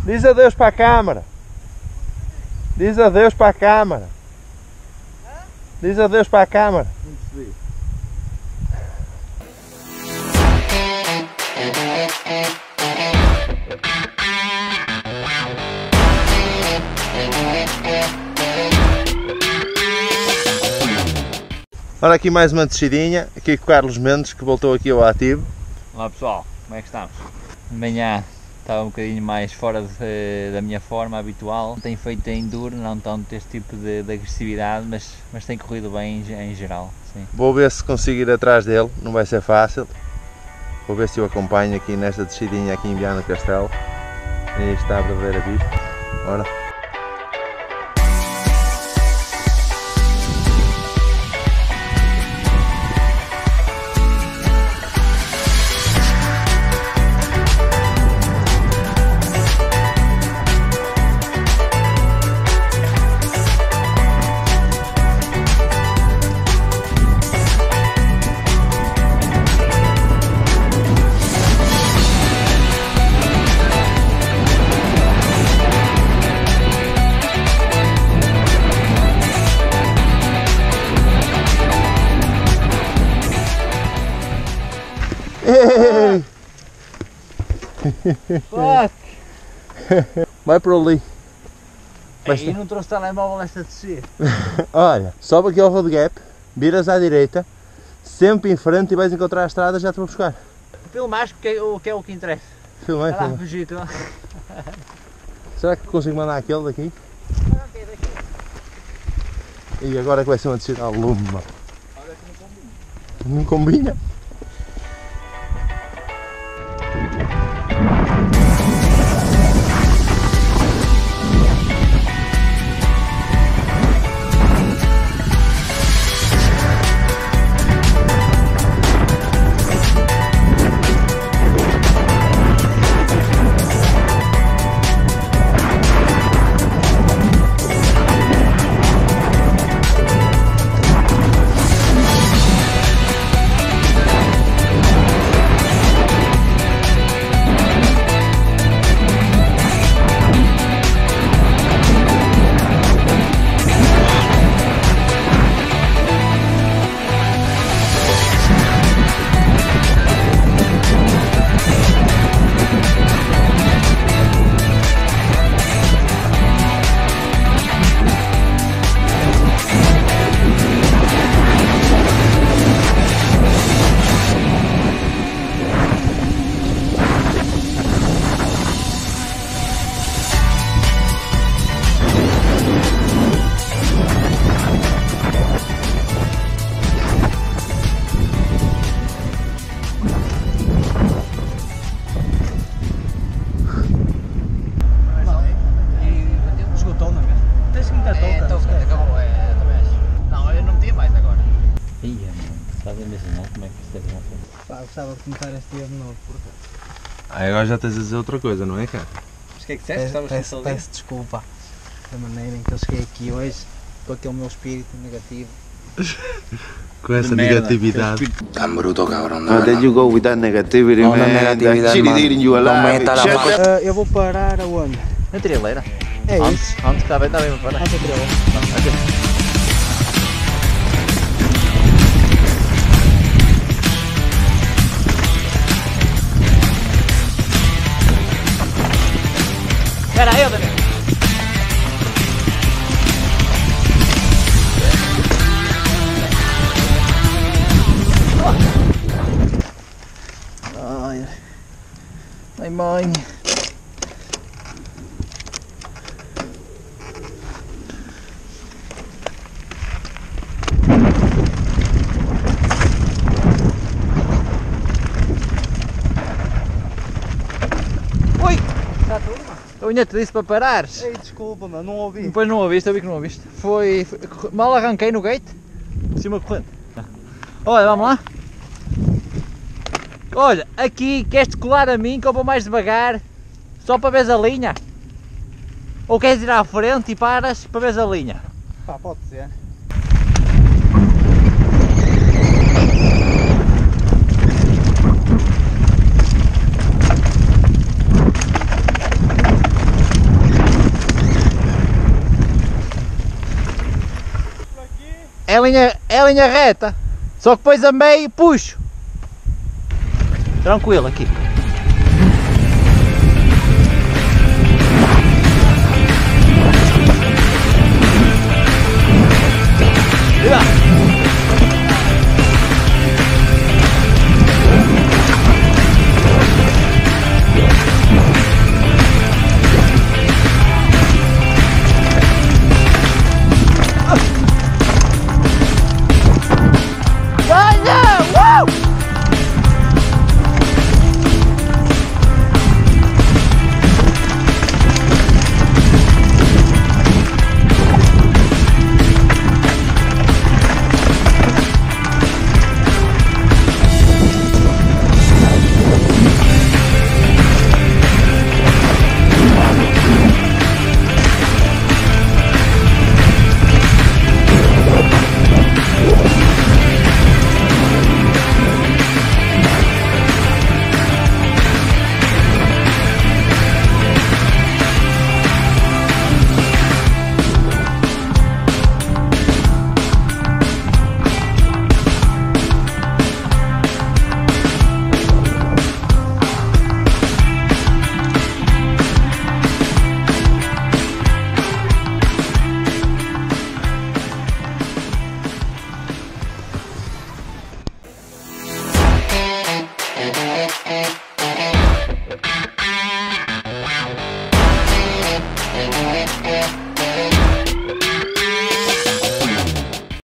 Diz adeus para a câmara. Diz adeus para a câmara. Diz adeus para a câmara. Não percebi. Ora, aqui mais uma descidinha, aqui com o Carlos Mendes, que voltou aqui ao ativo. Olá pessoal, como é que estamos? De manhã estava um bocadinho mais fora da minha forma habitual. Tenho feito enduro, não tanto este tipo de agressividade, mas tem corrido bem em geral. Sim. Vou ver se consigo ir atrás dele, não vai ser fácil. Vou ver se eu acompanho aqui nesta descidinha aqui em Viana do Castelo. Aí está a verdadeira vista. Ora. Ei! Fuck! Vai por ali. E não trouxe telemóvel esta descer. Olha, sobe aqui ao road gap, viras à direita, sempre em frente e vais encontrar a estrada, já te vou buscar. Filmaste que é o que interessa. Filmei, Vai lá, filmei. fugir, lá. Será que consigo mandar aquele daqui? E agora é que vai ser uma descida à luma. Olha que não combina. Não combina? Gostava de começar este dia de novo, porque... Agora já tens a dizer outra coisa, não é, cara? Mas o que é que disseste? Peço desculpa da maneira em que eu cheguei aqui hoje, com aquele meu espírito negativo. Com essa negatividade. Tan bruto, cabrón. How did you go with that negativity, Não, man? negatividade, That shit mano. eating you Não alive. meta Shut lá. up. Eu vou parar aonde? Na trilheira. É isso. Antes está bem para parar. Antes da trilha. Espera aí, Daniel. Ai, ai mãe. Oi! Está tudo, mano? Eu ainda te disse para parares. Ei, desculpa, mano, não ouvi. Depois não ouviste, eu vi que não ouviste. Mal arranquei no gate, de cima correndo. Olha, vamos lá. Olha, aqui queres-te colar a mim que eu vou mais devagar, só para veres a linha? Ou queres ir à frente e paras para veres a linha? Pá, pode ser. é linha reta. Só que depois a meio puxo. Tranquilo aqui.